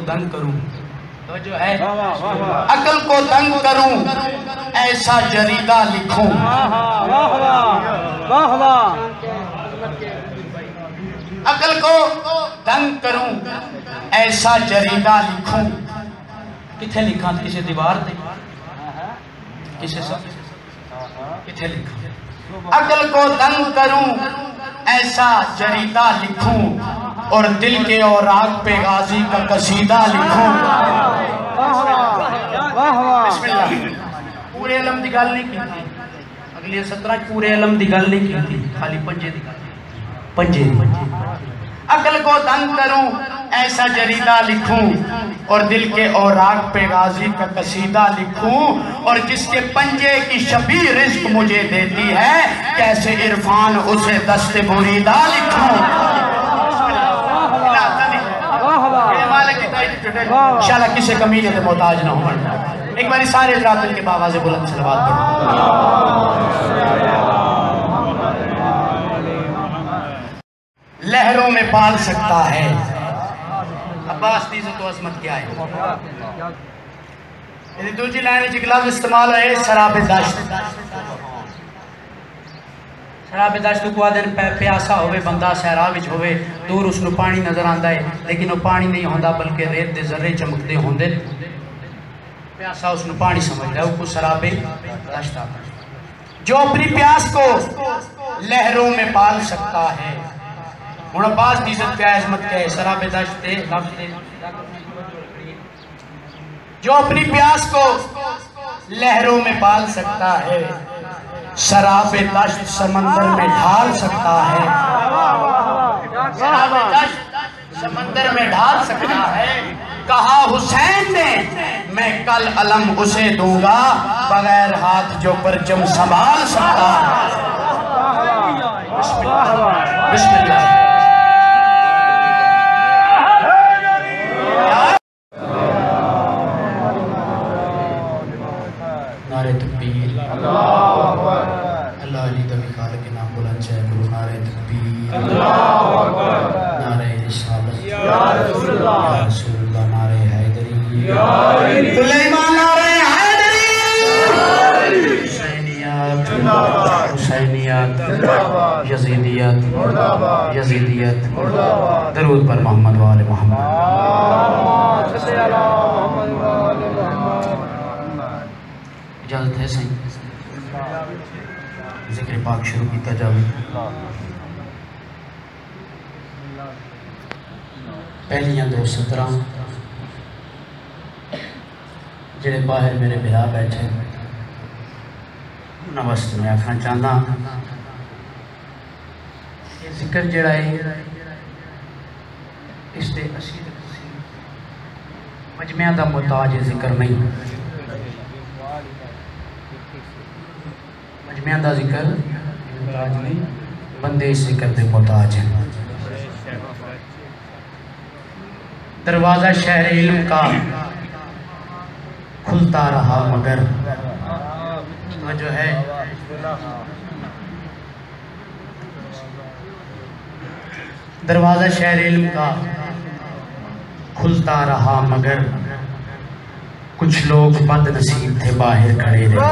दंग करूं, तो जो है अकल को दंग करूं ऐसा जरीदा लिखूं, अकल को दंग करूं ऐसा जरीदा लिखूं। किथे लिखा? किसी दीवार पे, किसी सब किथे लिखा? अकल को दंग करूं ऐसा जरीदा लिखूं और दिल के औराक पे गाजी का कसीदा लिखूं। बिस्मिल्लाह। पूरे इल्म दी गल नहीं की, अगली 17 पूरे इल्म दी गल नहीं की, खाली पंजे दी पंजे। अकल को दंग करूं ऐसा जरीदा लिखूं और दिल के औराक पे गाजी का कसीदा लिखूं और जिसके पंजे की शबी रिज़्क़ मुझे देती है कैसे इरफान उसे दस्ते बुरीदा लिखूं। इंशाल्लाह किसी कमीने से मोहताज ना हो। एक बार सारे हज़रात के बाबा से बुलंद सलवात पढ़ो। लहरों में पाल सकता है, अब्बास दी तो अजमत क्या है। यदि दूसरी लाइन में लफ्ज़ इस्तेमाल है शराब दश्त। शराब दश्त को आदन प्यासा होवे बंदा सहरा विच होवे, दूर उसनु पानी नजर आंदा है लेकिन वो पानी नहीं होंदा बल्कि रेत दे जर्रे चमकते होंदे। प्यासा उसनु पानी समझदा है, उसको शराब दश्त आता है। जो अपनी प्यास को लहरों में पाल सकता है, हुण अब्बास दी इज्जत क्या अजमत क्या है। शराब दश्त दे जो अपनी प्यास को लहरों में पाल सकता है, शराब दश्त समंदर में ढाल सकता है, शराब दश्त समंदर में ढाल सकता है। कहा हुसैन ने मैं कल अलम उसे दूंगा बगैर हाथ जो परचम संभाल सकता है। बिस्मिल्लाह। नारे तकबीर, अल्लाह अली तभी खाल के नाम बुलंद चाहे गुरु। नारे तकबीर, नारे रिसालत, या रसूलुल्लाह, नारे हैदरी, सुलेमान नारे हैदरी, हुसैनियत, हुसैनियत, यजीदियत, यजीदियत, दरूद पर मोहम्मद वाले मोहम्मद। इजाजत है सही, जिक्र पाक शुरू किया जाए। पहलियां 2 सतरां जेड़े बाहर मेरे बिरा बैठे उन्होंने वास्ते मैं आखना चाहता जिक्र जड़ा है इसके मजमिया का मुहताज जिक्र नहीं, मजमिया का जिक्र मुहताज नहीं, बंदे इस जिक्र के मुहताज हैं। दरवाज़ा शहर इल्म का खुलता रहा मगर जो है दरवाज़ा शहर इल्म का खुलता रहा मगर कुछ लोग बदनसीब थे बाहर खड़े रहे।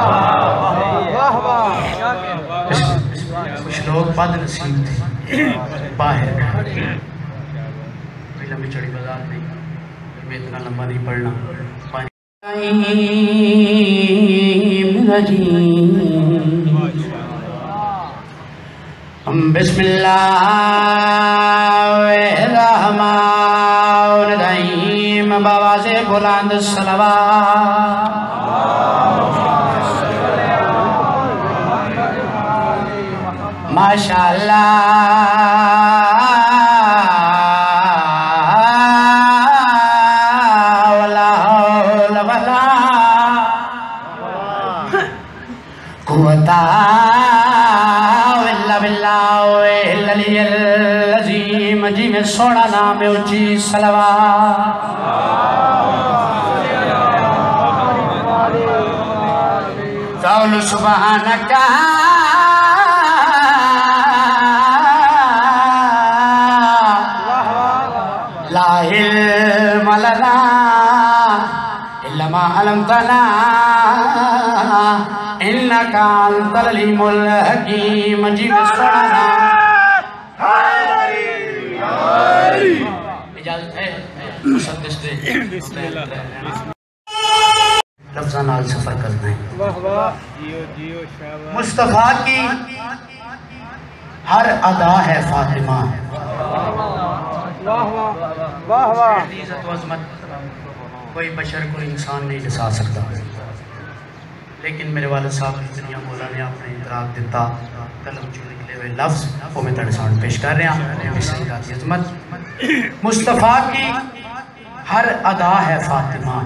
कुछ लोग बदनसीब थे बाहर खड़े। लंबी चौड़ी बाजार नहीं, मैं इतना लंबा नहीं पढ़ना। बिस्मिल्लाहिर्रहमानिर्रहीम, बाबा से बुलंद सलवात। माशाअल्लाह जी में सोना नाम है उची सलवात। कौल सुबहानका ला इल्म इन्नका अंतल अलीमुल हकीम। जी इजाजत है लफ्ज़ां नाल सफर करना है। मुस्तफ़ा की हर अदा है फातिमा। इज्जत व अज़मत कोई बशर कोई इंसान नहीं दसा सकता, लेकिन मेरे वाले साहब की दुनिया मौला ने अपने इतराक दिता कलम चो निकले हुए लफ्ज़ वो मैं तेरे सामने पेश कर रहा हूँ। अज़मत मुस्तफ़ा की हर अदा है फातिमा।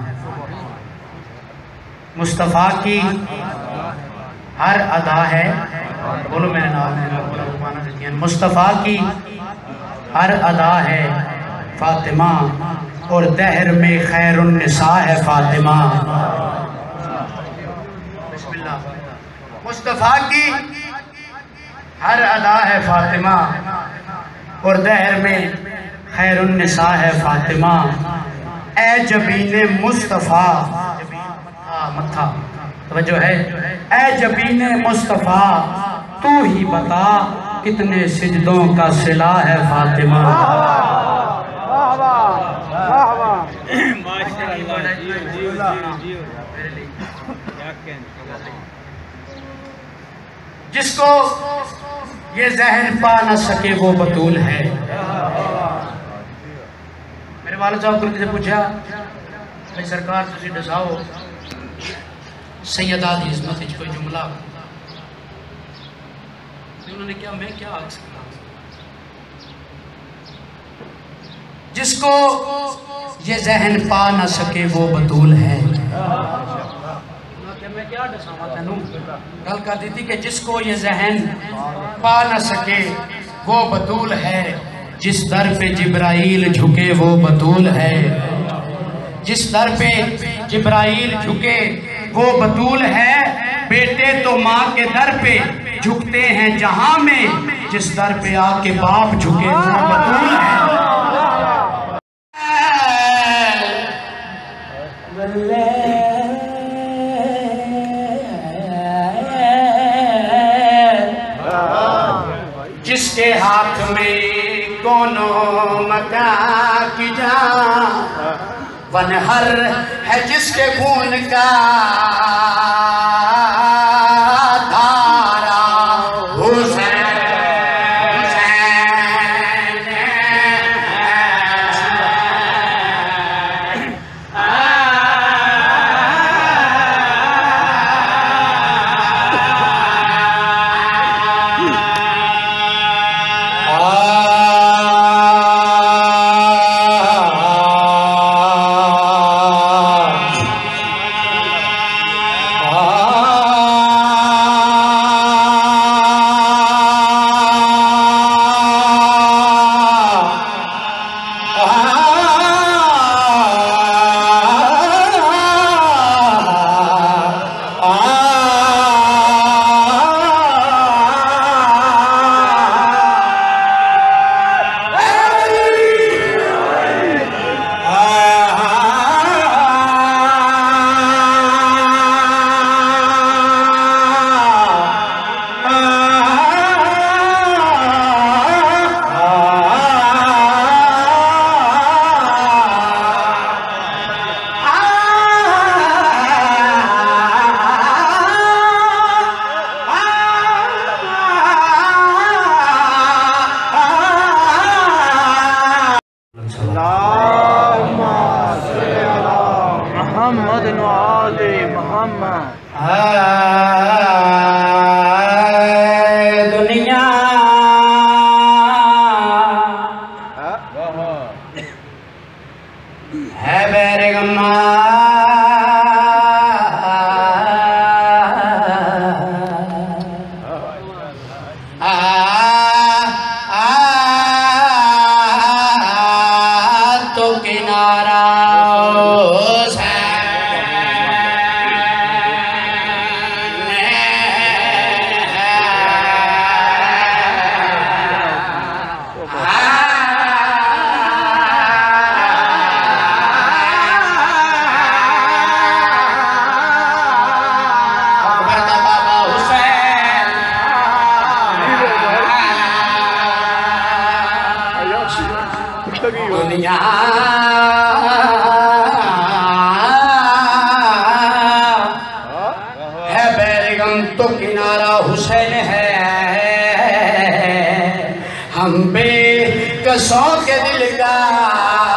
मुस्तफ़ा की हर अदा है, बोलो मेरे नाम, मुस्तफ़ा की हर अदा है फातिमा और दहर में खैरुन निसा है फातिमा। मुस्तफ़ा की हर अदा है फातिमा और दहर में खैरुन निसा है फातिमा। ए जबीने मुस्तफ़ा, मत्था तवज्जो है, ए जबीने मुस्तफ़ा तू ही बता कितने सिजदों का सिला है फातिमा। जिसको ये जहन पा न सके वो बतूल है। मेरे वाले साहब को किसी पूछा भाई सरकार तुसी दसाओ सैयदा दी इज़्ज़त विच कोई जुमला, उन्होंने क्या मैं क्या आख सकता। जिसको ये जहन पा न सके वो बतूल है। मैं क्या दसावा तेनू गल कर दी थी कि जिसको ये जहन पा न सके वो बतूल है। जिस दर पे जिब्राइल झुके वो बतूल है। जिस दर पे जिब्राइल झुके वो बतूल है। बेटे तो माँ के दर पे झुकते हैं जहां में, जिस दर पे आके बाप झुके वो बतूल है। जिसके हाथ में कोनो मका की जान वनहर है, जिसके खून का धारा हुसैन हुसैन है, हम पे कसों के दिलदार